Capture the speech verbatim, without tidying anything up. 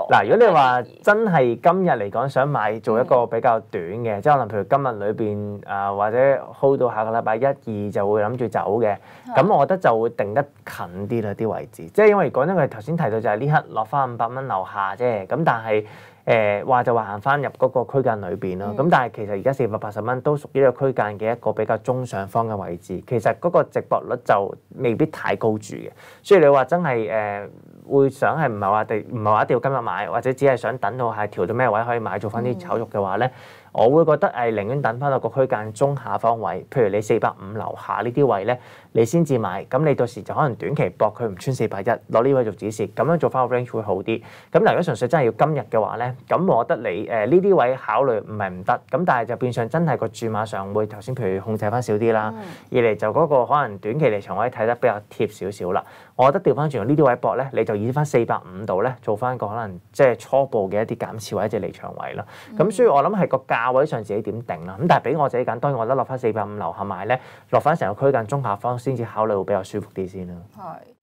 嗱，如果你話真係今日嚟講想買做一個比較短嘅，即係可能譬如今日裏邊啊或者 hold 到下個禮拜一二就會諗住走嘅，咁我覺得就會定得近啲啦啲位置，即係因為講真佢頭先提到就係呢刻落翻五百蚊樓下啫，咁但係。誒話、呃、就話行翻入嗰個區間裏邊咯，咁、嗯、但係其實而家四百八十蚊都屬於呢個區間嘅一個比較中上方嘅位置，其實嗰個值博率就未必太高住嘅，所以你話真係誒、呃、會想係唔係話地唔係話一定要今日買，或者只係想等到係調到咩位可以買做翻啲炒肉嘅話咧？嗯我會覺得誒，寧願等翻到個區間中下方位，譬如你四百五樓下呢啲位咧，你先至買。咁你到時就可能短期搏佢唔穿四百一，攞呢位做止蝕，咁樣做翻個 range 會好啲。咁嗱，如果純粹真係要今日嘅話咧，咁我覺得你誒呢啲位考慮唔係唔得，咁但係就變相真係個注碼上會頭先譬如控制翻少啲啦。嗯、二嚟就嗰個可能短期離場位睇得比較貼少少啦。我覺得調翻轉呢啲位搏咧，你就以翻四百五度咧做翻個可能即係初步嘅一啲減持位或者離場位啦。咁、嗯、所以我諗係個價位上自己點定啦。咁但係俾我自己揀，當然我覺得落翻四百五樓下買咧，落翻成個區間中下方先至考慮會比較舒服啲先啦。係。